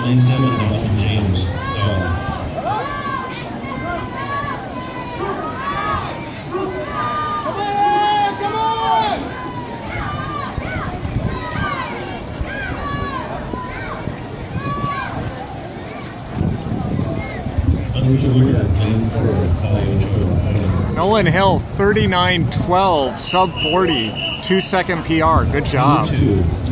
Lane 7, Devon James. Nolan Hill, 39.12, sub 40, 2-second PR. Good job.